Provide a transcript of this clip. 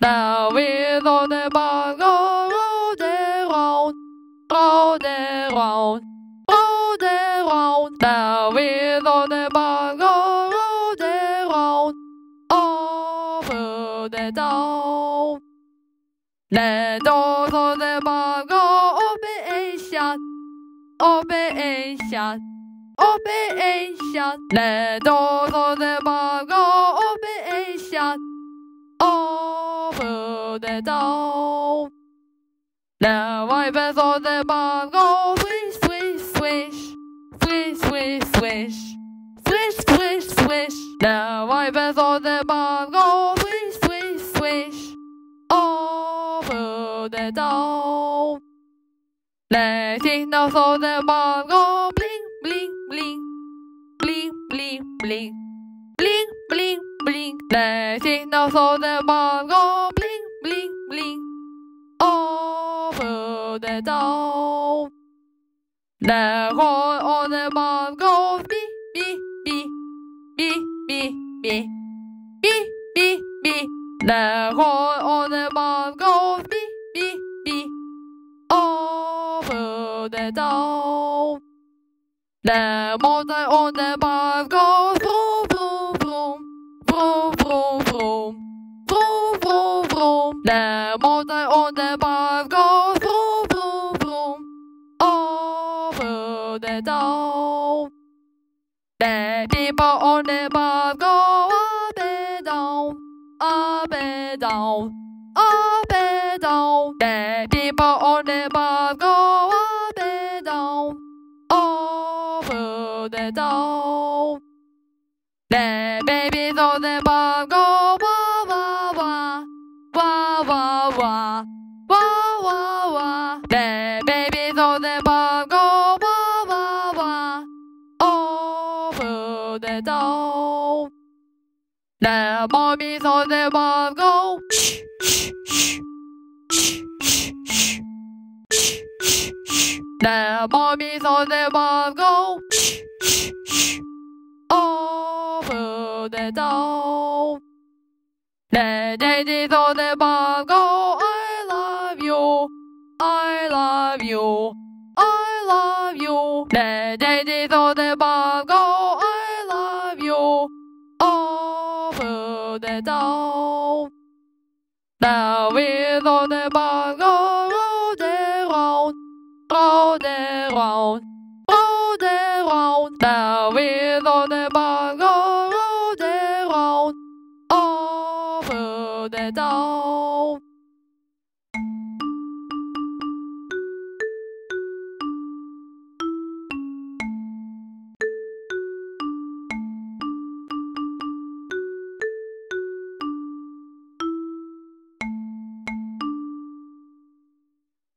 The wheels on the bus go round and round, round and round, round and round. The wheels on the bus go round and round, over the down. The doors on the bus go open and shut, open and shut, open and shut. The doors on the bus go open and shut, over the down. The wipers on the bus go swish, swish, swish, swish, swish, swish, swish, swish, swish. The wipers on the bus go swish, swish, swish, over the down. The signals on the bus go bling, bling, bling, bling, bling, bling, bling, bling, bling. The signals on the bus go bling, bling, bling, over the down. The horn on the bus goes beep, beep, beep, beep, beep, beep, beep, beep, beep. The horn on the bus goes beep, beep, beep, over the down. The motor on the bus goes vroom, vroom, vroom, vroom, vroom, vroom, vroom, vroom, vroom. The motor on the bus goes vroom, vroom, vroom, over the down. The people on the bus go up and down, up and down, up and down. The people on the bus go up and down, over the down. The babies on the bus go wah wah wah, wah wah wah, wah wah wah. The babies on the bus go wah wah wah, over the down. The mommies on the bus go shh shh shh shh shh shh shh shh. The mommies on the bus go shh shh shh, over the down. The daddies on the bus go I love you, I love you, I love you. The daddies on the bus go I love you, over the down. The wheels on the bus go round and round, round and round, round and round. The wheels on the bus go round and round, over the down.